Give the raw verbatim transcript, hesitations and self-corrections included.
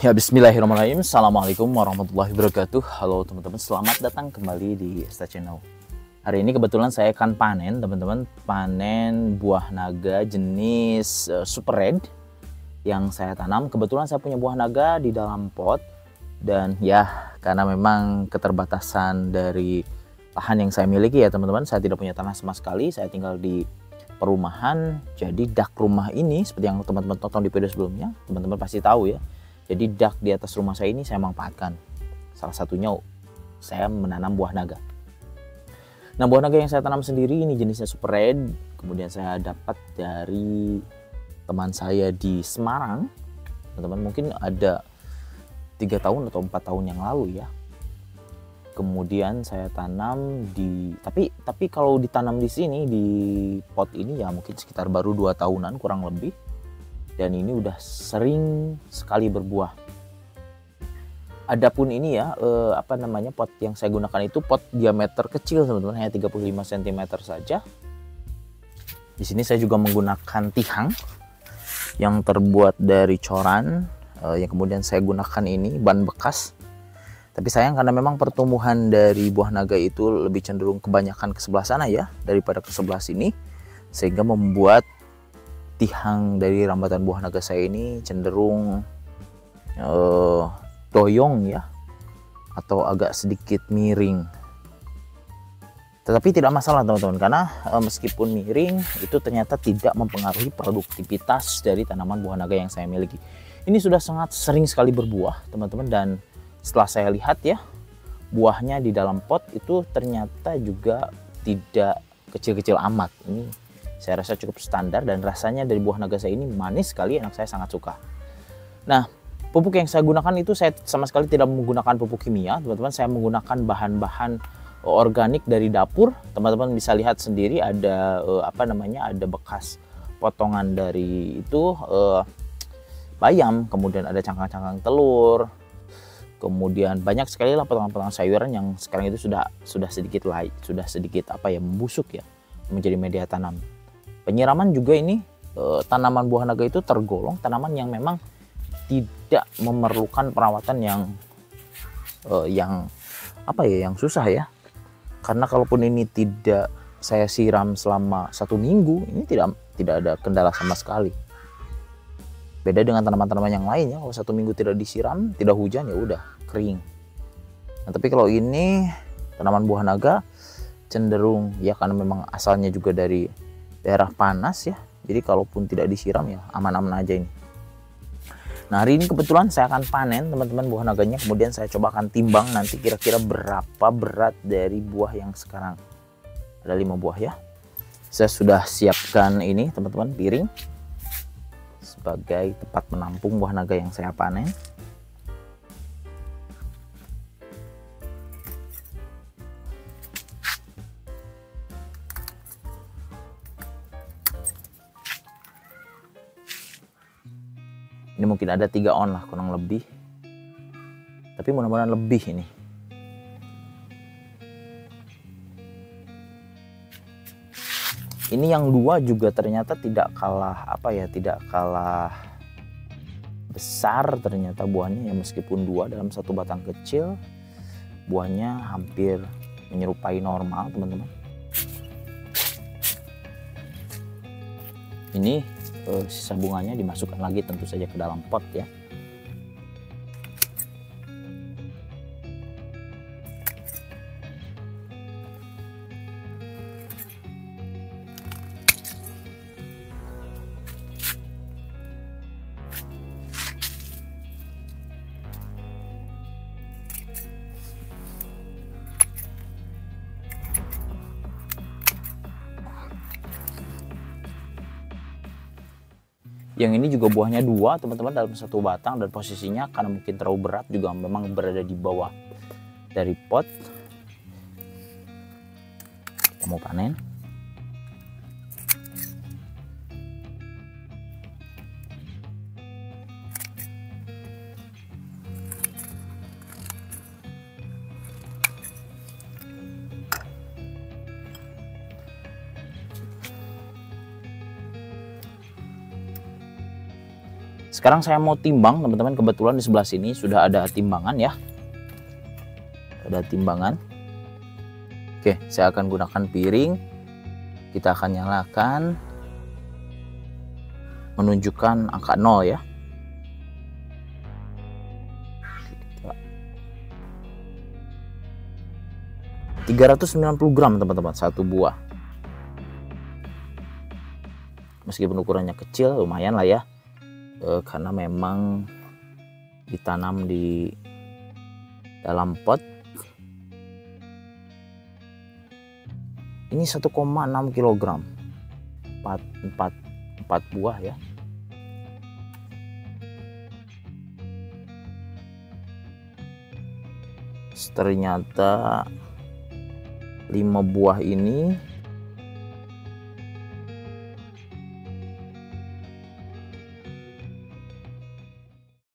Ya, bismillahirrahmanirrahim. Assalamualaikum warahmatullahi wabarakatuh. Halo teman-teman, selamat datang kembali di Esta Channel. Hari ini kebetulan saya akan panen teman-teman, panen buah naga jenis uh, super red yang saya tanam. Kebetulan saya punya buah naga di dalam pot, dan ya karena memang keterbatasan dari lahan yang saya miliki ya teman-teman, saya tidak punya tanah sama sekali, saya tinggal di perumahan. Jadi dak rumah ini seperti yang teman-teman tonton di video sebelumnya, teman-teman pasti tahu ya. Jadi dak di atas rumah saya ini saya manfaatkan. Salah satunya saya menanam buah naga. Nah, buah naga yang saya tanam sendiri ini jenisnya super red. Kemudian saya dapat dari teman saya di Semarang. Teman-teman mungkin ada tiga tahun atau empat tahun yang lalu ya. Kemudian saya tanam di tapi tapi kalau ditanam di sini di pot ini ya mungkin sekitar baru dua tahunan kurang lebih. Dan ini udah sering sekali berbuah. Adapun ini ya eh, apa namanya pot yang saya gunakan itu pot diameter kecil teman-teman, hanya tiga puluh lima sentimeter saja. Di sini saya juga menggunakan tihang yang terbuat dari coran, eh, yang kemudian saya gunakan ini ban bekas. Tapi sayang karena memang pertumbuhan dari buah naga itu lebih cenderung kebanyakan ke sebelah sana ya daripada ke sebelah sini, sehingga membuat tihang dari rambatan buah naga saya ini cenderung uh, doyong ya, atau agak sedikit miring. Tetapi tidak masalah teman-teman, karena uh, meskipun miring itu ternyata tidak mempengaruhi produktivitas dari tanaman buah naga yang saya miliki. Ini sudah sangat sering sekali berbuah teman-teman, dan setelah saya lihat ya buahnya di dalam pot itu ternyata juga tidak kecil-kecil amat. Ini saya rasa cukup standar, dan rasanya dari buah naga saya ini manis sekali, anak saya sangat suka. Nah, pupuk yang saya gunakan itu saya sama sekali tidak menggunakan pupuk kimia teman-teman. Saya menggunakan bahan-bahan organik dari dapur. Teman-teman bisa lihat sendiri ada eh, apa namanya ada bekas potongan dari itu eh, bayam, kemudian ada cangkang-cangkang telur, kemudian banyak sekali lah potongan-potongan sayuran yang sekarang itu sudah sudah sedikit light, sudah sedikit apa ya membusuk ya, menjadi media tanam. Penyiraman juga ini eh, tanaman buah naga itu tergolong tanaman yang memang tidak memerlukan perawatan yang eh, yang apa ya yang susah ya. Karena kalaupun ini tidak saya siram selama satu minggu, ini tidak tidak ada kendala sama sekali. Beda dengan tanaman-tanaman yang lainnya, kalau satu minggu tidak disiram, tidak hujan ya udah kering. Nah, tapi kalau ini tanaman buah naga cenderung ya karena memang asalnya juga dari daerah panas ya, jadi kalaupun tidak disiram ya aman-aman aja ini. Nah, hari ini kebetulan saya akan panen teman-teman buah naganya, kemudian saya coba akan timbang nanti kira-kira berapa berat dari buah yang sekarang. Ada lima buah ya. Saya sudah siapkan ini teman-teman piring sebagai tempat menampung buah naga yang saya panen. Ini mungkin ada tiga on lah kurang lebih, tapi mudah-mudahan lebih ini. Ini yang dua juga ternyata tidak kalah apa ya, tidak kalah besar ternyata buahnya ya, meskipun dua dalam satu batang kecil, buahnya hampir menyerupai normal teman-teman. Ini eh, sisa bunganya dimasukkan lagi tentu saja ke dalam pot ya. Yang ini juga buahnya dua teman-teman dalam satu batang, dan posisinya karena mungkin terlalu berat juga memang berada di bawah dari pot. Kita mau panen. Sekarang saya mau timbang teman-teman, kebetulan di sebelah sini sudah ada timbangan ya. Ada timbangan. Oke, saya akan gunakan piring. Kita akan nyalakan, menunjukkan angka nol ya. tiga ratus sembilan puluh gram teman-teman, satu buah. Meskipun ukurannya kecil, lumayan lah ya, e, karena memang ditanam di dalam pot. Ini satu koma enam kilogram, empat, empat buah ya. Ternyata lima buah ini